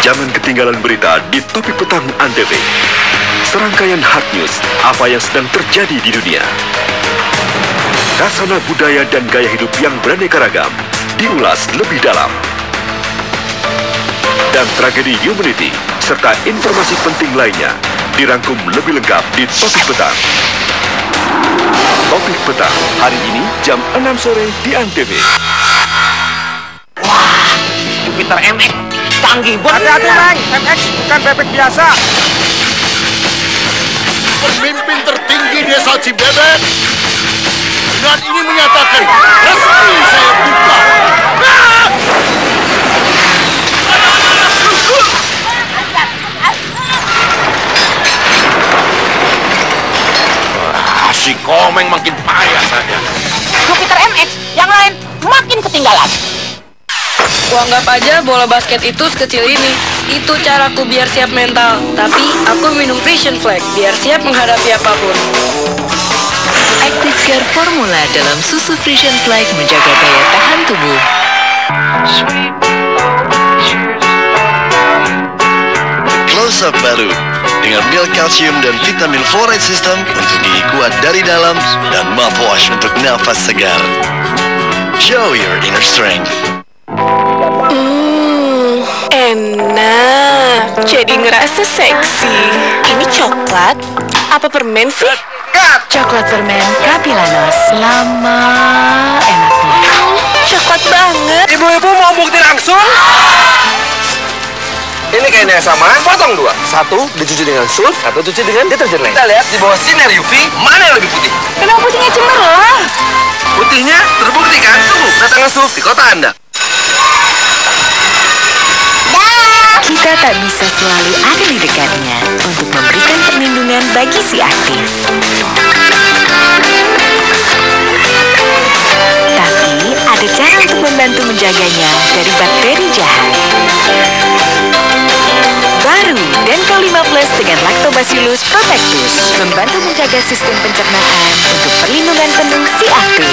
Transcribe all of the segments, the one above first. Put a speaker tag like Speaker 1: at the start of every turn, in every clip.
Speaker 1: Jangan ketinggalan berita di Topik Petang Antv. Serangkaian hard news, apa yang sedang terjadi di dunia. Khasana budaya dan gaya hidup yang beraneka ragam diulas lebih dalam. Dan tragedi humanity serta informasi penting lainnya dirangkum lebih lengkap di Topik Petang. Topik Petang, hari ini jam 6 sore di Antv.
Speaker 2: Wah, Jupiter MX canggih banget.
Speaker 3: Hati-hati, Meng. MX bukan bebek biasa.
Speaker 4: Pemimpin tertinggi desa Cibebek dengan ini menyatakan resmi saya buka. Si Komeng makin payah saja.
Speaker 2: Jupiter MX yang lain makin ketinggalan.
Speaker 5: Ku anggap aja bola basket itu sekecil ini. Itu caraku biar siap mental. Tapi aku minum Vision Flag biar siap menghadapi apapun.
Speaker 6: Aktifkan formula dalam susu Vision Flag menjaga daya tahan tubuh.
Speaker 7: Close Up baru dengan milk kalsium dan vitamin fluoride system untuk gigi kuat dari dalam dan mouthwash untuk nafas segar. Show your inner strength.
Speaker 5: Enak. Jadi ngerasa seksi. Ini coklat? Apa permen sih?
Speaker 6: Coklat permen Capilanos. Lama enaknya.
Speaker 5: Coklat banget.
Speaker 3: Ibu-ibu mau bukti langsung? Ini kayaknya sama, potong dua. Satu dicuci dengan sulf, satu cuci dengan deterjen lain. Kita lihat di bawah sinar UV, mana yang lebih putih?
Speaker 5: Kenapa putihnya cemerlang?
Speaker 3: Putihnya terbukti kan? Tunggu, datangnya sulf di kota Anda.
Speaker 6: Kita tak bisa selalu ada di dekatnya untuk memberikan perlindungan bagi si aktif. Tapi ada cara untuk membantu menjaganya dari bakteri jahat. Baru Denko 5 Plus dengan Lactobacillus protectus membantu menjaga sistem pencernaan untuk perlindungan penuh si aktif.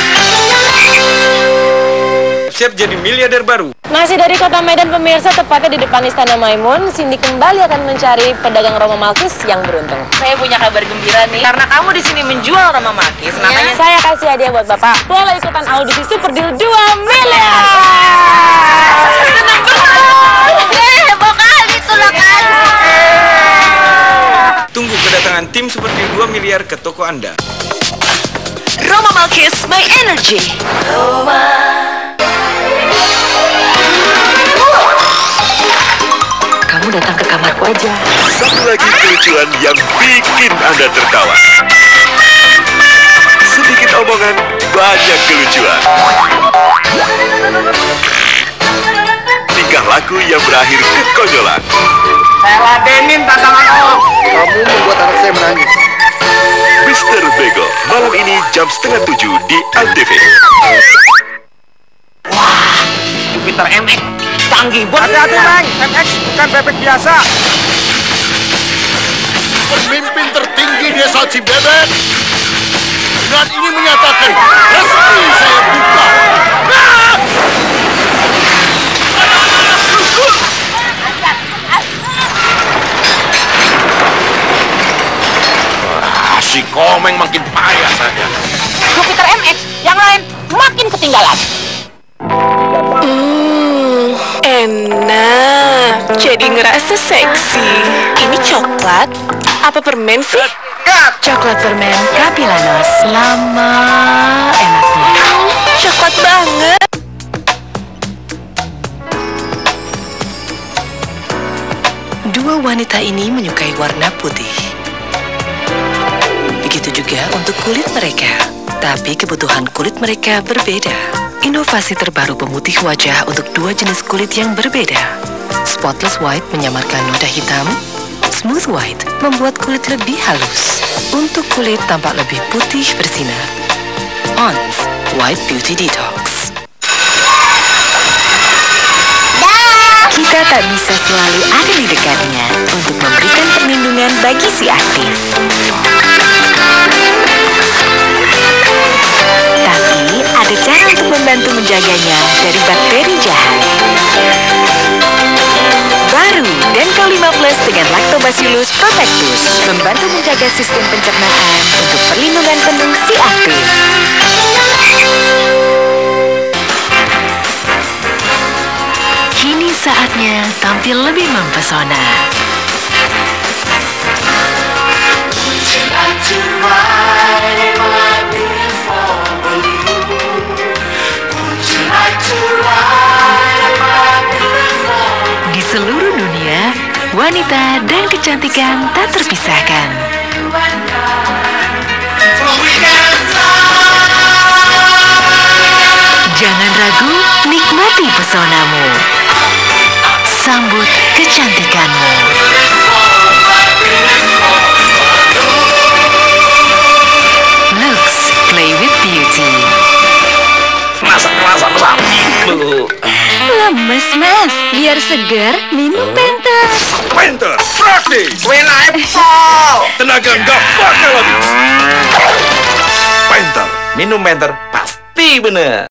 Speaker 3: Siap jadi miliarder baru.
Speaker 8: Masih dari kota Medan pemirsa, tepatnya di depan Istana Maimun, Cindy kembali akan mencari pedagang Roma Malkis yang beruntung.
Speaker 5: Saya punya kabar gembira nih. Karena kamu di sini menjual Roma Malkis, makanya
Speaker 8: Saya kasih hadiah buat Bapak. Boleh ikutan audisi Super Deal 2 miliar.
Speaker 5: senang banget. Bokal itu loh kan.
Speaker 3: Tunggu kedatangan tim seperti 2 miliar ke toko Anda.
Speaker 6: Roma Malkis, my energy. Kamu datang ke kamarku aja.
Speaker 1: Satu lagi kelucuan yang bikin Anda tertawa. Sedikit omongan, banyak kelucuan. Tingkah laku yang berakhir kekonyolan.
Speaker 3: Saya ladenin tantangan Om. Kamu membuat anak saya menangis.
Speaker 1: Mr. Bego, malam ini jam 6:30 di Antv.
Speaker 2: Jupiter MX canggih banget.
Speaker 3: Hati-hati, Meng. MX bukan bebek biasa.
Speaker 4: Pemimpin tertinggi desa Cibebek dengan ini menyatakan resmi saya buka. Si Komeng makin payah saja.
Speaker 2: Jupiter MX yang lain makin ketinggalan.
Speaker 5: Enak. Jadi ngerasa seksi. Ini coklat? Apa permen sih?
Speaker 6: Coklat permen Capilanos. Lama enaknya.
Speaker 5: Coklat banget.
Speaker 6: Dua wanita ini menyukai warna putih. Begitu juga untuk kulit mereka. Tapi kebutuhan kulit mereka berbeda. Inovasi terbaru pemutih wajah untuk dua jenis kulit yang berbeda. Spotless White menyamarkan noda hitam. Smooth White membuat kulit lebih halus. Untuk kulit tampak lebih putih bersinar. Ons White Beauty Detox. Kita tak bisa selalu ada di dekatnya untuk memberikan perlindungan bagi si aktif. Tapi ada cara untuk membantu menjaganya dari bakteri jahat. Baru
Speaker 9: Lactobacillus protectus, membantu menjaga sistem pencernaan untuk perlindungan penuh si aktif.
Speaker 6: Kini saatnya tampil lebih mempesona. Di seluruh dunia, wanita dan kecantikan tak terpisahkan. Jangan ragu, nikmati pesonamu. Sambut kecantikanmu. Lux, play with beauty.
Speaker 3: Masak.
Speaker 9: Lemes, Mas. Biar segar, minum Penter.
Speaker 1: Penter, praktis.
Speaker 3: When I fall.
Speaker 1: Tenaga nggak bakal habis.
Speaker 3: Penter, minum Penter pasti bener.